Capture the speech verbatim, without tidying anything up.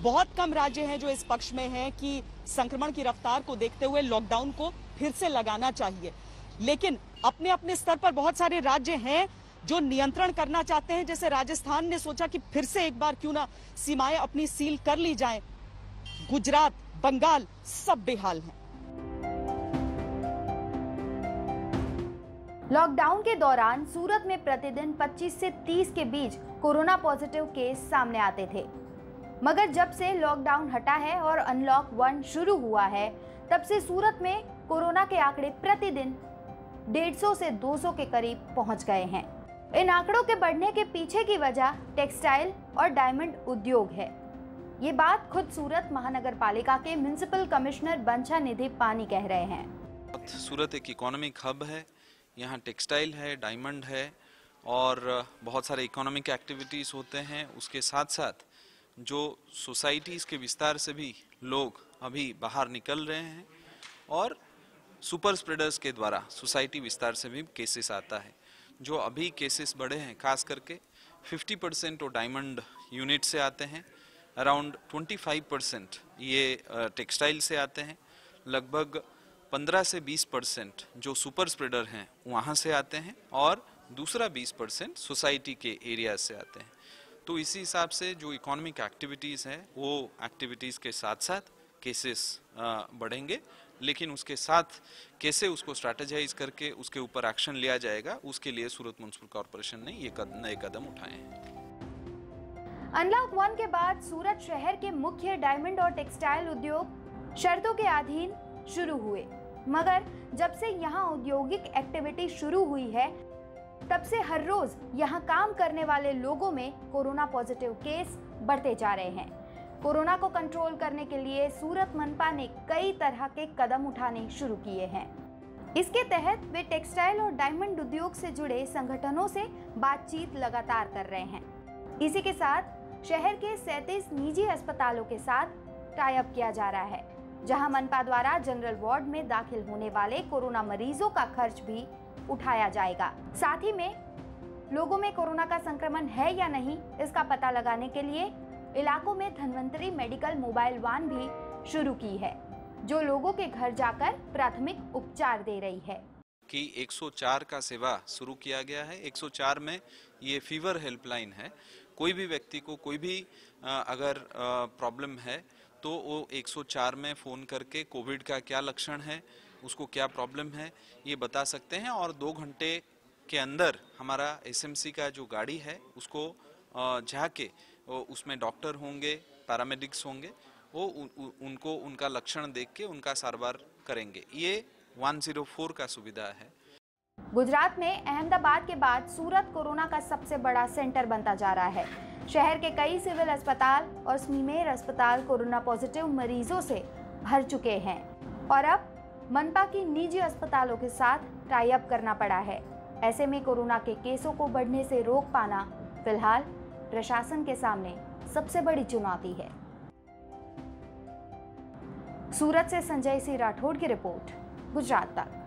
बहुत कम राज्य हैं जो इस पक्ष में हैं कि संक्रमण की रफ्तार को देखते हुए लॉकडाउन को फिर से लगाना चाहिए, लेकिन अपने अपने स्तर पर बहुत सारे राज्य हैं जो नियंत्रण करना चाहते हैं। जैसे राजस्थान ने सोचा कि फिर से एक बार क्यों ना सीमाएं अपनी सील कर ली जाएं। गुजरात, बंगाल सब बेहाल हैं। लॉकडाउन के दौरान सूरत में प्रतिदिन पच्चीस से तीस के बीच कोरोना पॉजिटिव केस सामने आते थे, मगर जब से लॉकडाउन हटा है और अनलॉक वन शुरू हुआ है, तब से सूरत में कोरोना के आंकड़े प्रतिदिन डेढ़ सौ से दो सौ के करीब पहुंच गए हैं। इन आंकड़ों के बढ़ने के पीछे की वजह टेक्सटाइल और डायमंड उद्योग है। ये बात खुद सूरत महानगर पालिका के म्युनिसिपल कमिश्नर बंछा निधि पानी कह रहे हैं। सूरत एक इकोनॉमिक हब है, यहाँ टेक्सटाइल है, डायमंड है और बहुत सारे इकोनॉमिक एक्टिविटीज़ होते हैं। उसके साथ साथ जो सोसाइटीज़ के विस्तार से भी लोग अभी बाहर निकल रहे हैं और सुपर स्प्रेडर्स के द्वारा सोसाइटी विस्तार से भी केसेस आता है। जो अभी केसेस बढ़े हैं खास करके पचास परसेंट वो डायमंड यूनिट से आते हैं, अराउंड पच्चीस परसेंट ये टेक्सटाइल से आते हैं, लगभग पंद्रह से बीस परसेंट जो सुपर स्प्रेडर हैं वहाँ से आते हैं और दूसरा बीस परसेंट सोसाइटी के एरिया से आते हैं। तो इसी हिसाब से जो इकोनॉमिक एक्टिविटीज़ हैं वो एक्टिविटीज़ के साथ साथ केसेस बढ़ेंगे, लेकिन उसके साथ कैसे उसको स्ट्रैटेजाइज करके उसके ऊपर एक्शन लिया जाएगा, उसके लिए सूरत म्युनिसिपल कॉर्पोरेशन ने ये कद, नए कदम उठाए हैं। अनलॉक वन के बाद सूरत शहर के मुख्य डायमंड और टेक्सटाइल उद्योग शर्तों के अधीन शुरू हुए, मगर जब से यहाँ औद्योगिक एक्टिविटी शुरू हुई है, तब से हर रोज यहाँ काम करने वाले लोगों में कोरोना पॉजिटिव केस बढ़ते जा रहे हैं। कोरोना को कंट्रोल करने के लिए सूरत मनपा ने कई तरह के कदम उठाने शुरू किए हैं। इसके तहत वे टेक्सटाइल और डायमंड उद्योग से जुड़े संगठनों से बातचीत लगातार कर रहे हैं। इसी के साथ शहर के सैंतीस निजी अस्पतालों के साथ टाई अप किया जा रहा है, जहां मनपा द्वारा जनरल वार्ड में दाखिल होने वाले कोरोना मरीजों का खर्च भी उठाया जाएगा। साथ ही में लोगों में कोरोना का संक्रमण है या नहीं, इसका पता लगाने के लिए इलाकों में धन्वंतरी मेडिकल मोबाइल वान भी शुरू की है, जो लोगों के घर जाकर प्राथमिक उपचार दे रही है। कि एक सौ चार का सेवा शुरू किया गया है। एक सौ चार में ये फीवर हेल्पलाइन है। कोई भी व्यक्ति को कोई भी अगर प्रॉब्लम है तो वो एक सौ चार में फ़ोन करके कोविड का क्या लक्षण है, उसको क्या प्रॉब्लम है, ये बता सकते हैं और दो घंटे के अंदर हमारा एसएमसी का जो गाड़ी है उसको जाके उसमें डॉक्टर होंगे, पैरामेडिक्स होंगे, वो उ, उ, उनको उनका लक्षण देख के उनका सारवार करेंगे। ये एक सौ चार का सुविधा है। गुजरात में अहमदाबाद के बाद सूरत कोरोना का सबसे बड़ा सेंटर बनता जा रहा है। शहर के कई सिविल अस्पताल और स्मीमेर अस्पताल कोरोना पॉजिटिव मरीजों से भर चुके हैं और अब मनपा की निजी अस्पतालों के साथ टाई अप करना पड़ा है। ऐसे में कोरोना के केसों को बढ़ने से रोक पाना फिलहाल प्रशासन के सामने सबसे बड़ी चुनौती है। सूरत से संजय सिंह राठौड़ की रिपोर्ट, गुजरात तक।